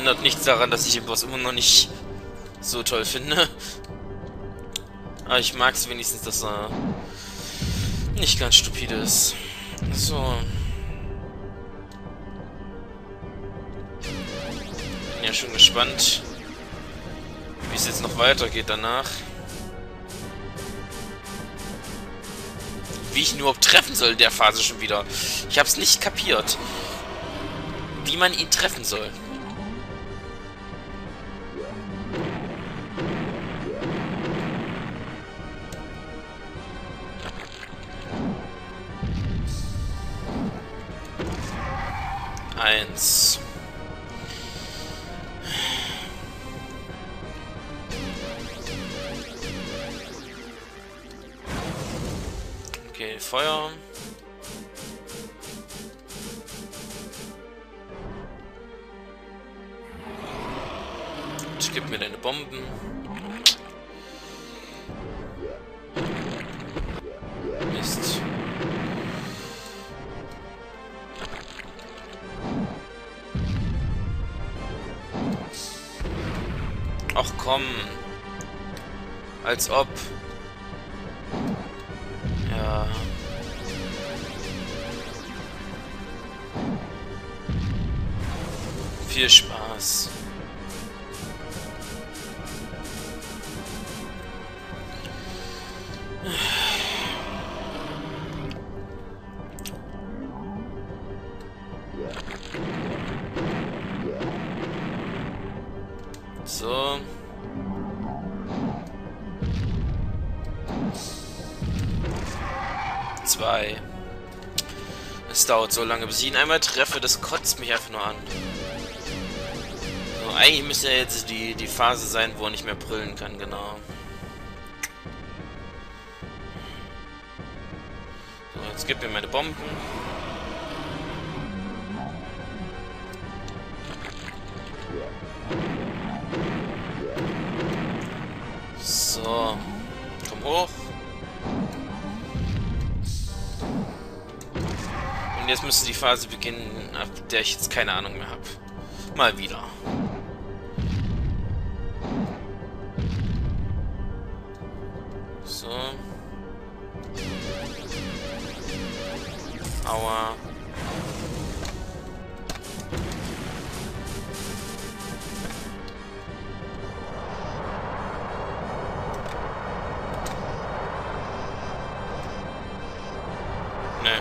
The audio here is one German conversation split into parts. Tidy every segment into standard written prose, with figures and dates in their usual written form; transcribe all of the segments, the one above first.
ändert nichts daran, dass ich den Boss immer noch nicht so toll finde. Aber ich mag es wenigstens, dass er nicht ganz stupide ist. So. Bin ja schon gespannt, wie es jetzt noch weitergeht danach. Wie ich ihn überhaupt treffen soll in der Phase schon wieder. Ich habe es nicht kapiert, wie man ihn treffen soll. Eins. Okay, Feuer. Gib mir deine Bomben. Mist. Ach komm. Als ob. Ja. Viel Spaß. So. Zwei. Es dauert so lange, bis ich ihn einmal treffe. Das kotzt mich einfach nur an. So, eigentlich müsste ja jetzt die Phase sein, wo er nicht mehr brüllen kann, genau. So, jetzt gib mir meine Bomben. So. Komm hoch. Und jetzt müsste die Phase beginnen, ab der ich jetzt keine Ahnung mehr habe. Mal wieder. So. Aua. Ne.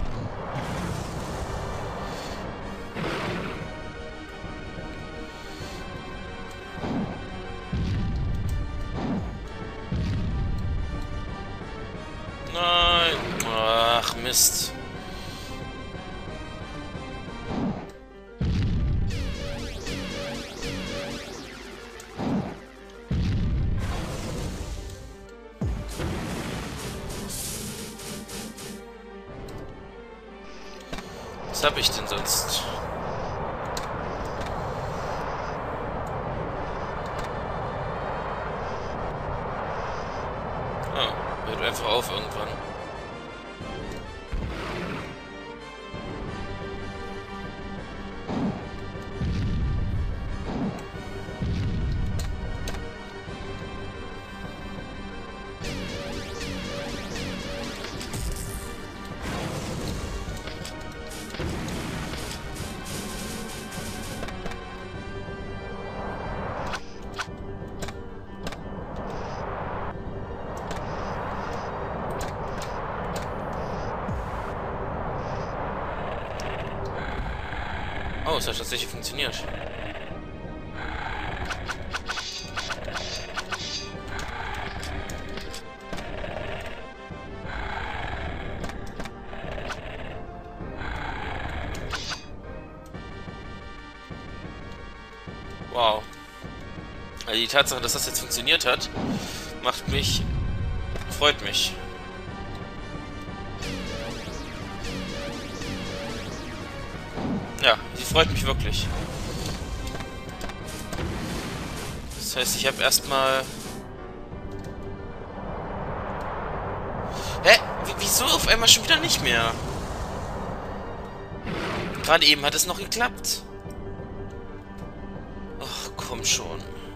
Nein. Ach, Mist. Was habe ich denn sonst? Ah, hört einfach auf irgendwann. Oh, es hat tatsächlich funktioniert. Wow. Also die Tatsache, dass das jetzt funktioniert hat, freut mich. Ja, sie freut mich wirklich. Das heißt, ich habe erstmal... Hä? Wieso auf einmal schon wieder nicht mehr? Gerade eben hat es noch geklappt. kommt schon.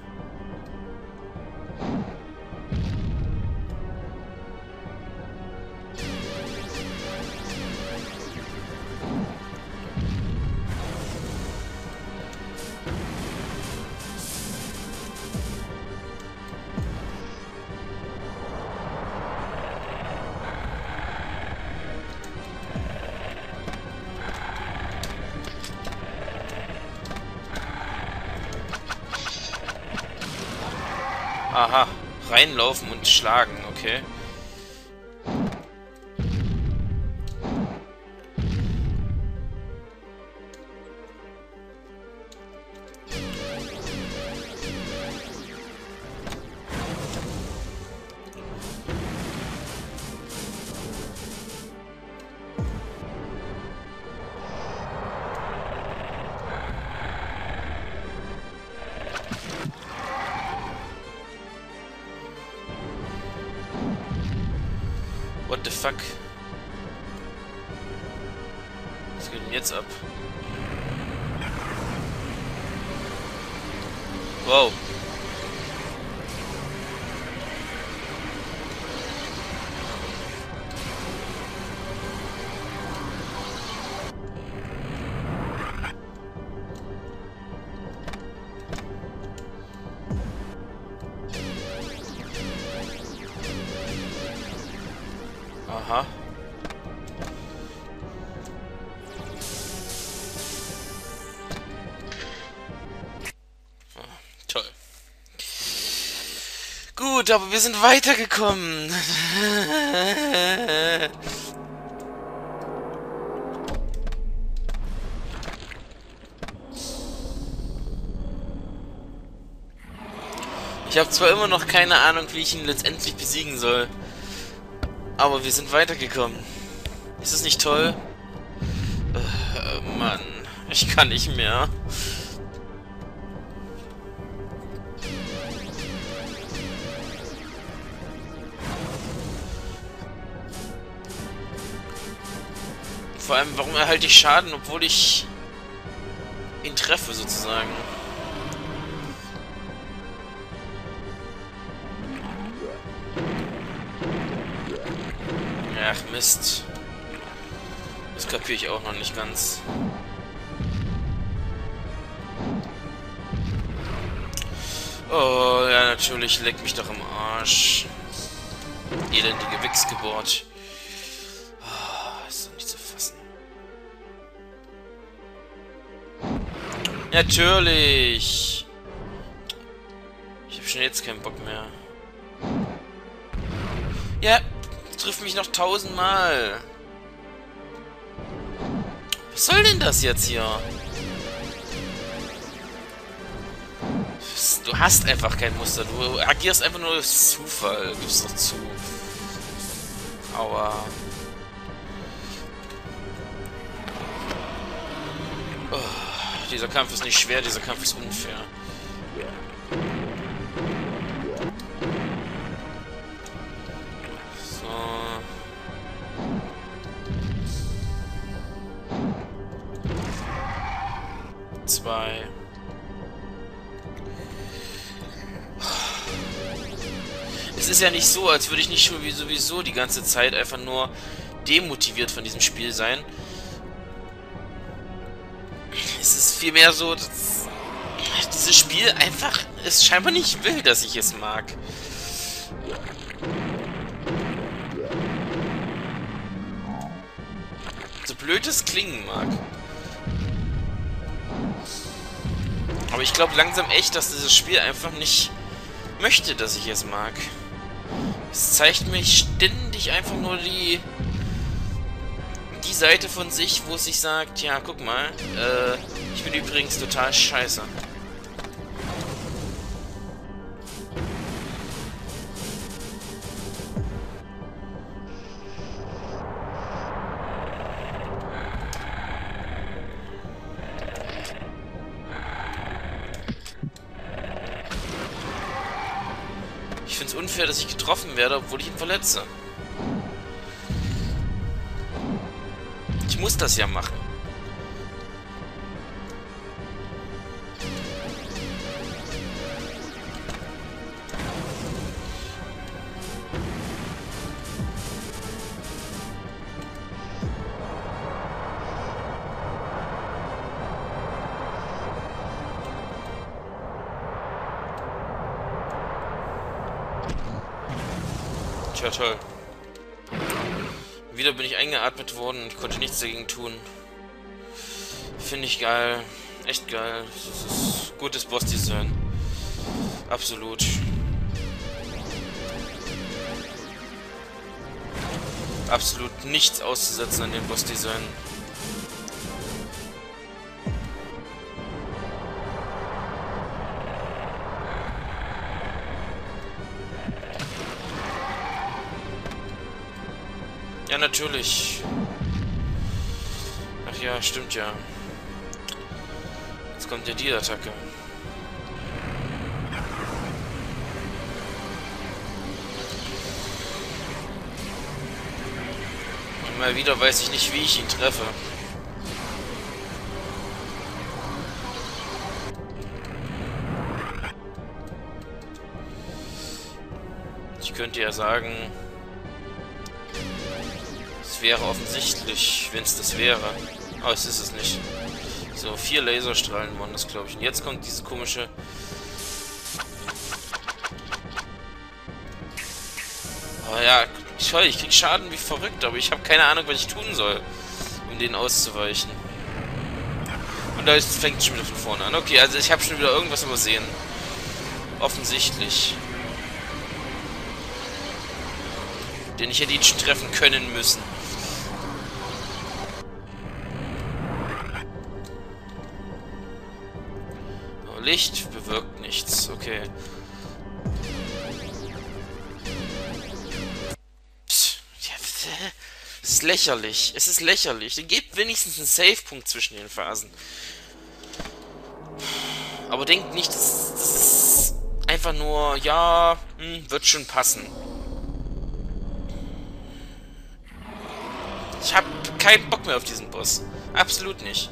Aha, reinlaufen und schlagen, okay. What the fuck? Was geht denn jetzt ab? Wow. Aha. Toll. Gut, aber wir sind weitergekommen. Ich habe zwar immer noch keine Ahnung, wie ich ihn letztendlich besiegen soll. Aber wir sind weitergekommen. Ist es nicht toll? Mann. Ich kann nicht mehr. Vor allem, warum erhalte ich Schaden, obwohl ich ihn treffe, sozusagen? Ach, Mist. Das kapiere ich auch noch nicht ganz. Oh, ja, natürlich. Leck mich doch im Arsch. Elendige Wichsgeburt. Oh, ist doch nicht zu fassen. Natürlich. Ich habe schon jetzt keinen Bock mehr. Ja, trifft mich noch 1000-mal. Was soll denn das jetzt hier? Du hast einfach kein Muster. Du agierst einfach nur aus Zufall. Gib's doch zu. Aua. Oh, dieser Kampf ist nicht schwer, dieser Kampf ist unfair. Zwei. Es ist ja nicht so, als würde ich nicht schon wie sowieso die ganze Zeit einfach nur demotiviert von diesem Spiel sein. Es ist vielmehr so, dass dieses Spiel einfach es scheinbar nicht will, dass ich es mag. So blöd es klingen mag. Aber ich glaube langsam echt, dass dieses Spiel einfach nicht möchte, dass ich es mag. Es zeigt mir ständig einfach nur die Seite von sich, wo es sich sagt, ja, guck mal, ich bin übrigens total scheiße. Ich finde es unfair, dass ich getroffen werde, obwohl ich ihn verletze. Ich muss das ja machen. Ja, toll. Wieder bin ich eingeatmet worden und ich konnte nichts dagegen tun. Finde ich geil. Echt geil. Das ist gutes Boss-Design. Absolut. Absolut nichts auszusetzen an dem Boss-Design. Ja, natürlich. Ach ja, stimmt ja. Jetzt kommt ja die Attacke. Und mal wieder weiß ich nicht, wie ich ihn treffe. Ich könnte ja sagen, es wäre offensichtlich, wenn es das wäre. Aber es ist es nicht. So, 4 Laserstrahlen waren das, glaube ich. Und jetzt kommt diese komische... Oh ja, toll, ich krieg Schaden wie verrückt, aber ich habe keine Ahnung, was ich tun soll, um den auszuweichen. Und da fängt es schon wieder von vorne an. Okay, also ich habe schon wieder irgendwas übersehen. Offensichtlich. Den ich hätte ihn schon treffen können müssen. So, Licht bewirkt nichts. Okay. Psst. Ja, es ist lächerlich. Es ist lächerlich. Gebt wenigstens einen Save-Punkt zwischen den Phasen. Aber denkt nicht, das ist einfach nur, ja, wird schon passen. Ich habe keinen Bock mehr auf diesen Boss. Absolut nicht.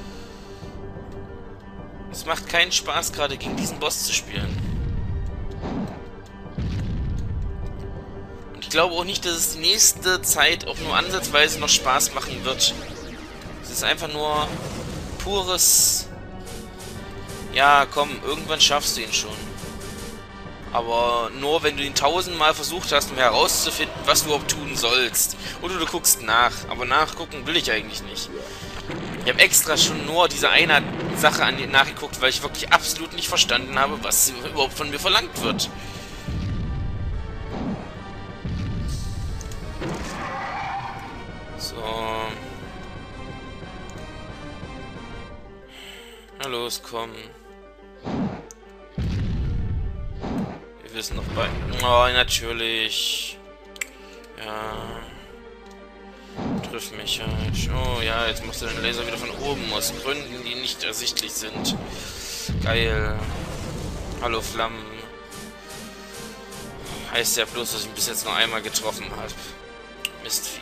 Es macht keinen Spaß, gerade gegen diesen Boss zu spielen. Und ich glaube auch nicht, dass es die nächste Zeit auch nur ansatzweise noch Spaß machen wird. Es ist einfach nur pures... Ja, komm, irgendwann schaffst du ihn schon. Aber nur, wenn du ihn 1000-mal versucht hast, um herauszufinden, was du überhaupt tun sollst. Oder du guckst nach. Aber nachgucken will ich eigentlich nicht. Ich habe extra schon nur diese eine Sache nachgeguckt, weil ich wirklich absolut nicht verstanden habe, was überhaupt von mir verlangt wird. So. Na los, komm. Wir wissen noch bei... Oh, natürlich. Ja. Triff mich halt. Oh ja, jetzt machst du den Laser wieder von oben, aus Gründen, die nicht ersichtlich sind. Geil. Hallo Flammen. Heißt ja bloß, dass ich ihn bis jetzt nur einmal getroffen habe. Mistvieh.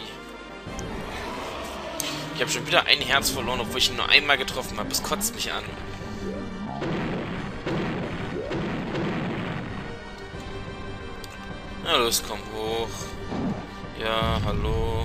Ich habe schon wieder ein Herz verloren, obwohl ich ihn nur einmal getroffen habe. Das kotzt mich an. Na los, komm hoch. Ja, hallo.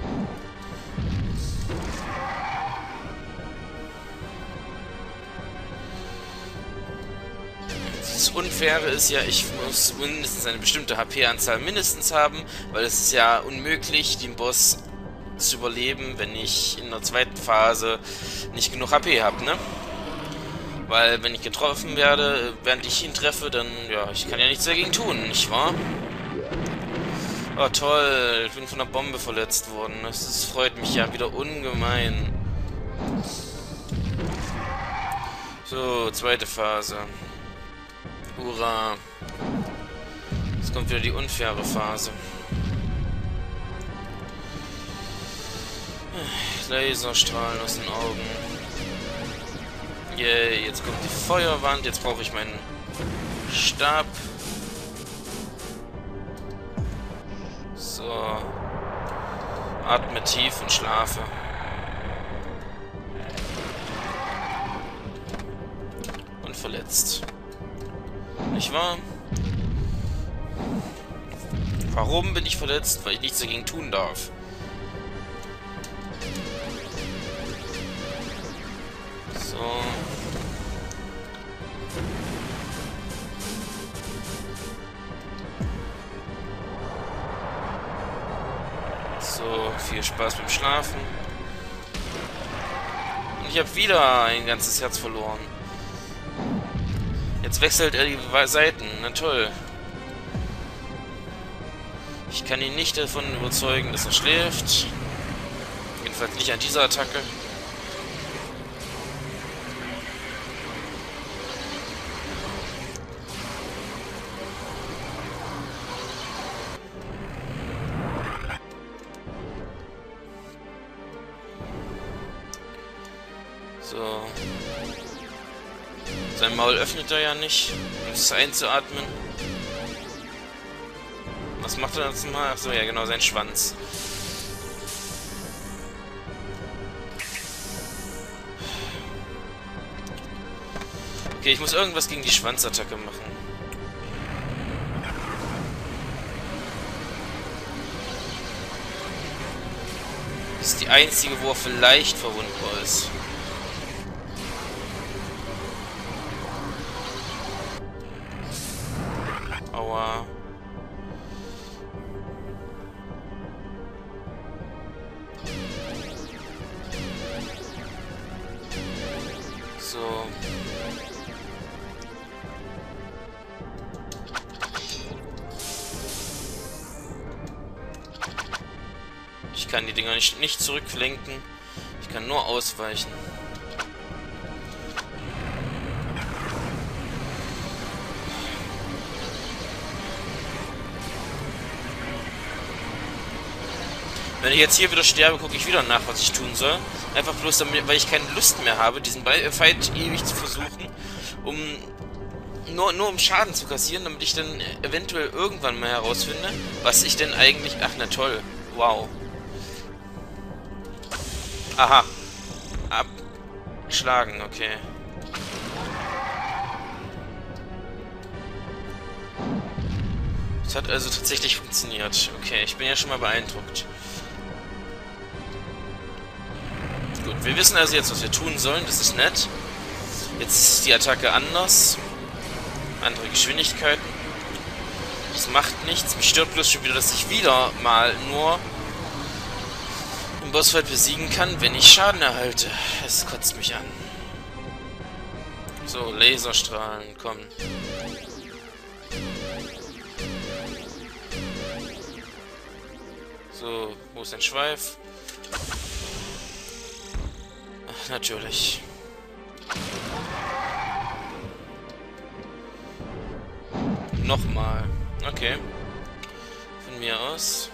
Das Unfaire ist ja, ich muss mindestens eine bestimmte HP-Anzahl mindestens haben, weil es ist ja unmöglich, den Boss zu überleben, wenn ich in der zweiten Phase nicht genug HP habe, ne? Weil, wenn ich getroffen werde, während ich ihn treffe, dann, ja, ich kann ja nichts dagegen tun, nicht wahr? Oh, toll, ich bin von der Bombe verletzt worden. Das freut mich ja wieder ungemein. So, zweite Phase. Hurra. Jetzt kommt wieder die unfaire Phase. Laserstrahlen aus den Augen. Yay, jetzt kommt die Feuerwand. Jetzt brauche ich meinen Stab. So. Atme tief und schlafe. Und verletzt. Nicht wahr? Warum bin ich verletzt? Weil ich nichts dagegen tun darf. So. So, viel Spaß beim Schlafen. Und ich habe wieder ein ganzes Herz verloren. Jetzt wechselt er die Seiten. Na toll. Ich kann ihn nicht davon überzeugen, dass er schläft. Jedenfalls nicht an dieser Attacke. So. Sein Maul öffnet er ja nicht, um es einzuatmen. Was macht er jetzt mal? Achso, ja genau, sein Schwanz. Okay, ich muss irgendwas gegen die Schwanzattacke machen. Das ist die einzige, wo er vielleicht verwundbar ist. Aua. So. Ich kann die Dinger nicht zurücklenken. Ich kann nur ausweichen. Wenn ich jetzt hier wieder sterbe, gucke ich wieder nach, was ich tun soll. Einfach bloß, damit, weil ich keine Lust mehr habe, diesen Fight ewig zu versuchen, um nur um Schaden zu kassieren, damit ich dann eventuell irgendwann mal herausfinde, was ich denn eigentlich... Ach, na toll. Wow. Aha. Abschlagen, okay. Das hat also tatsächlich funktioniert. Okay, ich bin ja schon mal beeindruckt. Gut, wir wissen also jetzt, was wir tun sollen. Das ist nett. Jetzt ist die Attacke anders. Andere Geschwindigkeiten. Das macht nichts. Mich stört bloß schon wieder, dass ich wieder mal nur im Bossfight besiegen kann, wenn ich Schaden erhalte. Es kotzt mich an. So, Laserstrahlen, komm. So, wo ist dein Schweif? Ach, natürlich. Nochmal. Okay. Von mir aus.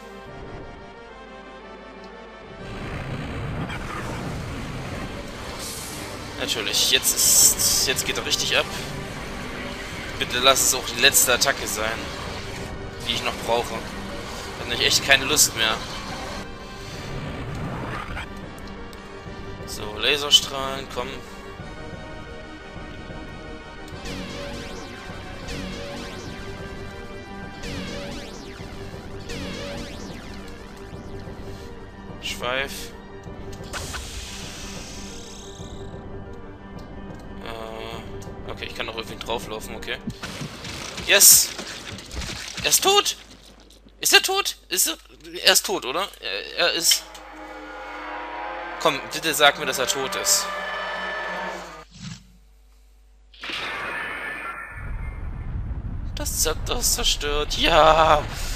Natürlich. Jetzt geht er richtig ab. Bitte lass es auch die letzte Attacke sein, die ich noch brauche. Dann habe ich echt keine Lust mehr. So, Laserstrahlen, komm. Schweif. Okay, ich kann noch irgendwie drauflaufen, okay. Yes! Er ist tot! Ist er tot? Er ist tot, oder? Er ist... Komm, bitte sag mir, dass er tot ist. Das Zepter ist zerstört. Ja!